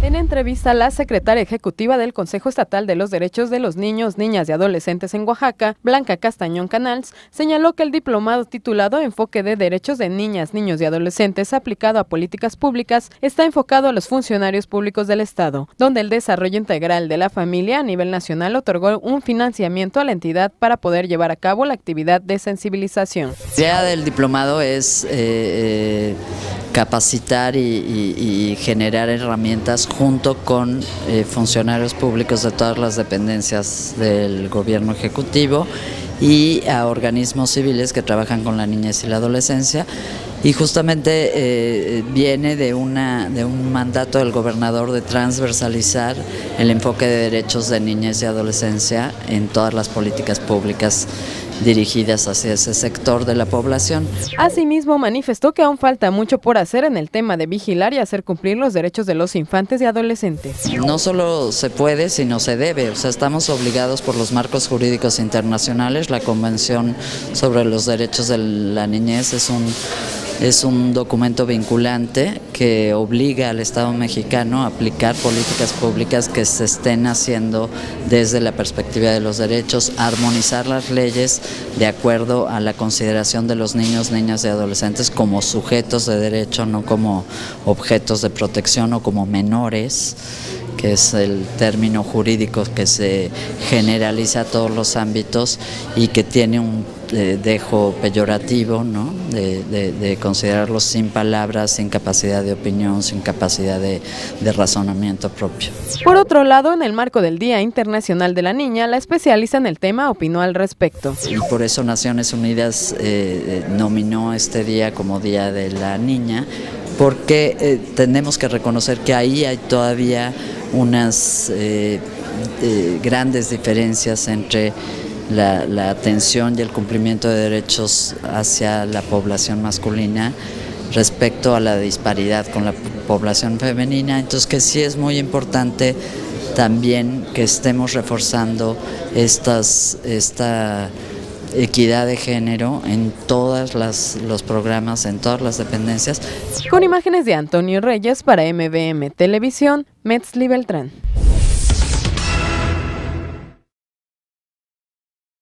En entrevista, la secretaria ejecutiva del Consejo Estatal de los Derechos de los Niños, Niñas y Adolescentes en Oaxaca, Blanca Castañón Canals, señaló que el diplomado titulado Enfoque de Derechos de Niñas, Niños y Adolescentes aplicado a políticas públicas está enfocado a los funcionarios públicos del Estado, donde el desarrollo integral de la familia a nivel nacional otorgó un financiamiento a la entidad para poder llevar a cabo la actividad de sensibilización. La idea del diplomado es capacitar y generar herramientas junto con funcionarios públicos de todas las dependencias del gobierno ejecutivo y a organismos civiles que trabajan con la niñez y la adolescencia, y justamente viene de un mandato del gobernador de transversalizar el enfoque de derechos de niñez y adolescencia en todas las políticas públicas dirigidas hacia ese sector de la población. Asimismo, manifestó que aún falta mucho por hacer en el tema de vigilar y hacer cumplir los derechos de los infantes y adolescentes. No solo se puede, sino se debe. O sea, estamos obligados por los marcos jurídicos internacionales. La Convención sobre los Derechos de la Niñez es un documento vinculante que obliga al Estado mexicano a aplicar políticas públicas que se estén haciendo desde la perspectiva de los derechos, armonizar las leyes de acuerdo a la consideración de los niños, niñas y adolescentes como sujetos de derecho, no como objetos de protección o como menores, que es el término jurídico que se generaliza a todos los ámbitos y que tiene un dejo peyorativo, ¿no? de considerarlos sin palabras, sin capacidad de opinión, sin capacidad de razonamiento propio. Por otro lado, en el marco del Día Internacional de la Niña, la especialista en el tema opinó al respecto. Y por eso Naciones Unidas nominó este día como Día de la Niña, porque tenemos que reconocer que ahí hay todavía unas grandes diferencias entre la atención y el cumplimiento de derechos hacia la población masculina respecto a la disparidad con la población femenina. Entonces, que sí es muy importante también que estemos reforzando esta equidad de género en todos los programas, en todas las dependencias. Con imágenes de Antonio Reyes para MVM Televisión, Metzli Beltrán.